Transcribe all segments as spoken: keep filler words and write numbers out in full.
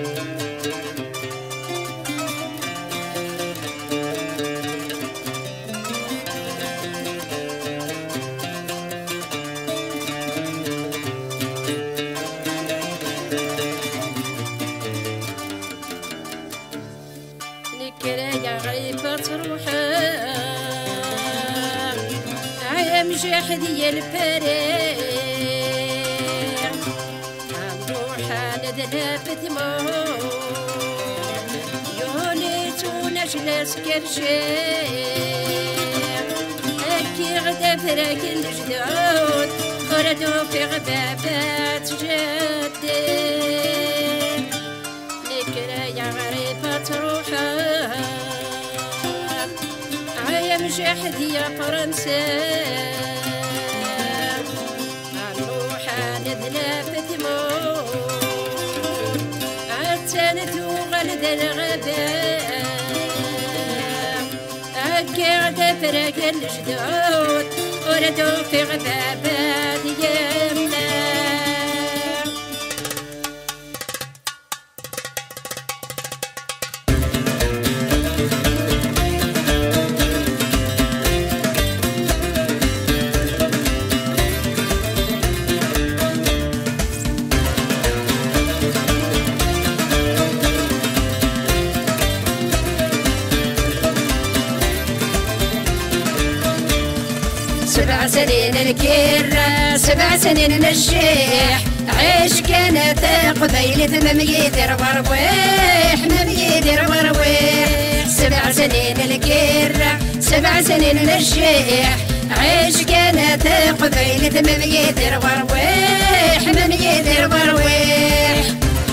جحدي الفريق نروح نذهب ثمور يونيت ونجلس كرشيق أكي غدا فرق الجدود خردوا في غبابات جدي نكرا يا غريبة تروحا عايم جحدي يا فرنسا ولد الغباء أكيد فرق الجدود وردوا في غبابات يمنا سبع سنين الكرة سبع سنين الشيح عيش كانت قبيلة مميت ربرويح مميت ربرويح سبع سنين الكرة سبع سنين الشيح عيش كانت قبيلة مميت ربرويح مميت ربرويح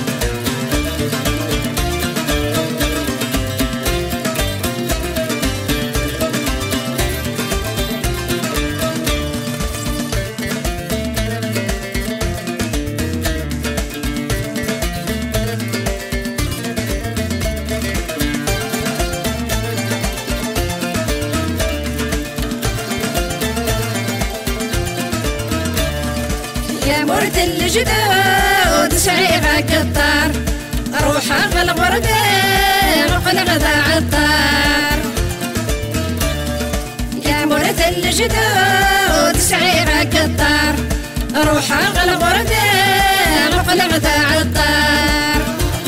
مرت الجدود سعيغة قطار روح أغل غردة غل غدا عطار يا مرت الجدود سعيغة قطار روح أغل غردة غل غدا عطار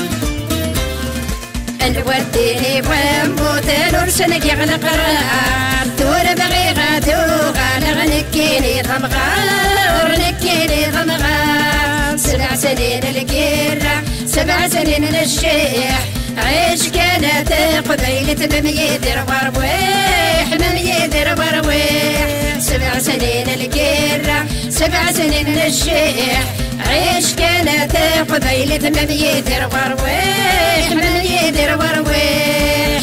الوديني بوامبوت الورسنك يغل قرار دور بغيغة دوغا لغنكيني غمغار نكيني غمغار سبع سنين الكرة سبع سنين الشيح عيش كانت قبيلة مميت ربرويح مميت ربرويح سبع سنين الكرة سبع سنين الشيح عيش كانت قبيلة مميت ربرويح مميت ربرويح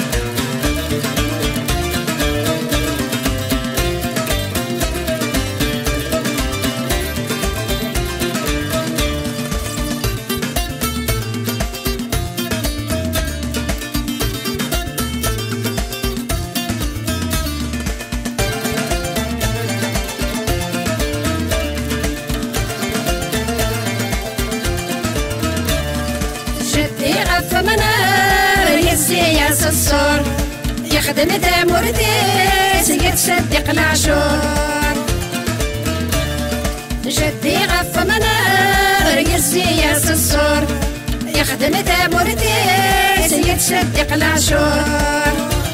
الصور يخدم دامورتيس يتصدق العشور جدي غف منار يسياس الصور يخدم دامورتيس يتصدق العشور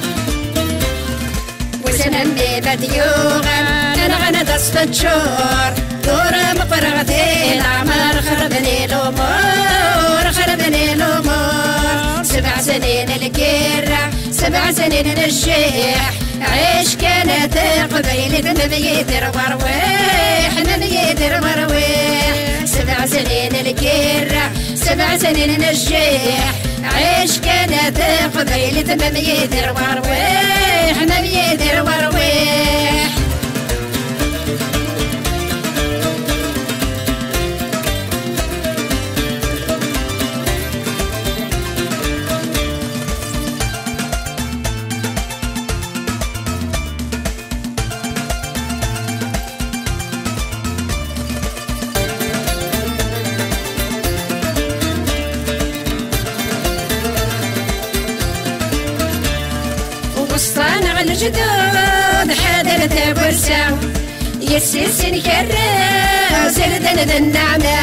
وسنمي بديوغا انا غنى دصف شور دور مقرغتي العمر خربني الامور خربني الامور سبع سنين الكرة سبع سنين الشيح عيش كانت قبيلة مميت ربرويح مميت ربرويح سبع سنين الكرة سبع سنين الشيح عيش كانت قبيلة مميت ربرويح مميت ربرويح وسطنا الجدود حضرت برسا يسسن كرا زردن ذا النعمة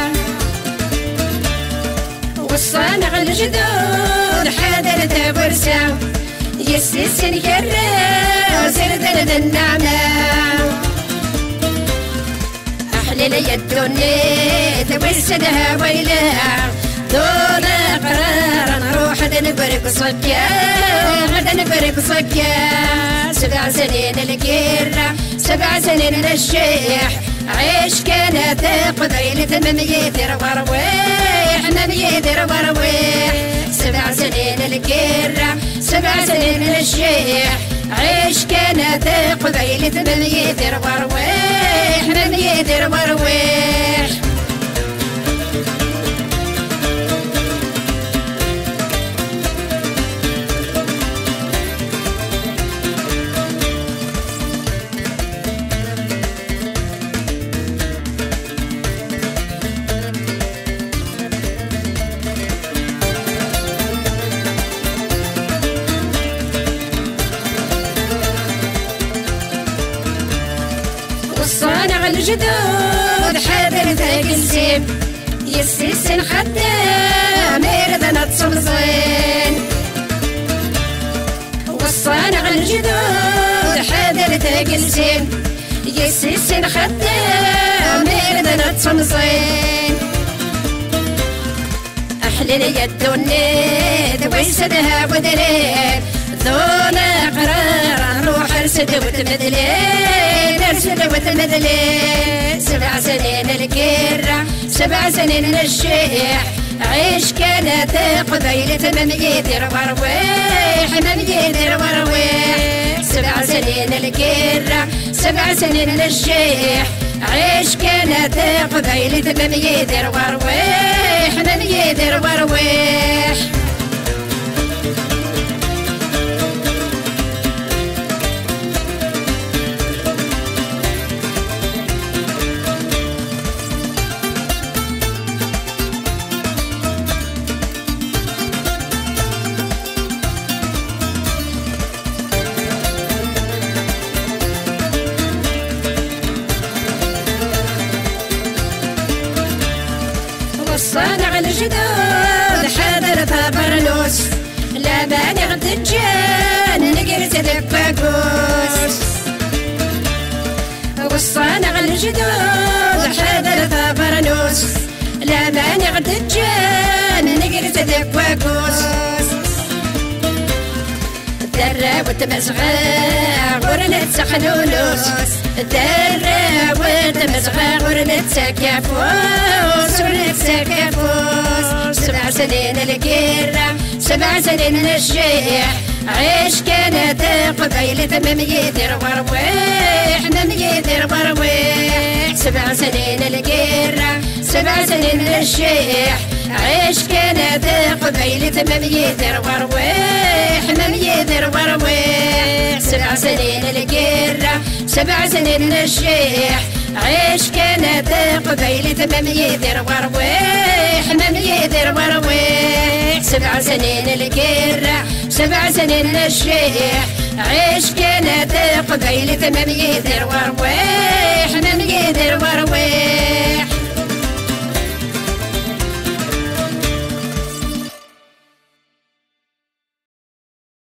وسطنا الجدود حضرت برسا يسسن كرا زردن ذا النعمة أحلى لي الدنيا توسدها ويلها دون قرار نروح غدا نبرك صكا غدا نبرك صكا سبع سنين الكيرة سبع سنين الشيح عيش كانت قبيلة مميتر ورويح مميتر ورويح سبع سنين الكيرة سبع سنين الشيح عيش كانت قبيلة مميتر ورويح مميتر ورويح وصانا الجدود حضرت قلسيم يسسن خدام يردنا تصمصين وصانا الجدود حضرت قلسيم يسسن خدام يردنا تصمصين أحلى لي الدنيا دويسدها ودرين دون قرار نروح ارسد وتمدلين ارسد وتمدلين سبع سنين الكرة سبع سنين الشيح عيش كانت قبيلة مميتر ورويح مميتر ورويح سبع سنين الكرة سبع سنين الشيح عيش كانت قبيلة مميتر ورويح مميتر ورويح وصانا الجدود حضرتها برنوس لا بالغ دجان نقرت دباكوس وصانا الجدود حضرتها برنوس لا بالغ دجان نقرت دباكوس درة وتمزغى ورنت سخنولوس درة وتمزغى ورنت سكافوس ورنت سكافوس سبع سنين الكرة سبع سنين الشيح عيش كانت قبيلة مميتر ورويح مميتر ورويح سبع سنين الكرة سبع سنين الشيح عيش كانت قبيلة مميتر ورويح مميتر ورويح سبع سنين الكرة سبع سنين الشيح عيش كانت قبيلة مميتر ورويح مميتر ورويح سبع سنين الكرة سبع سنين الشيح عيش كانت قبيلة مميتر ورويح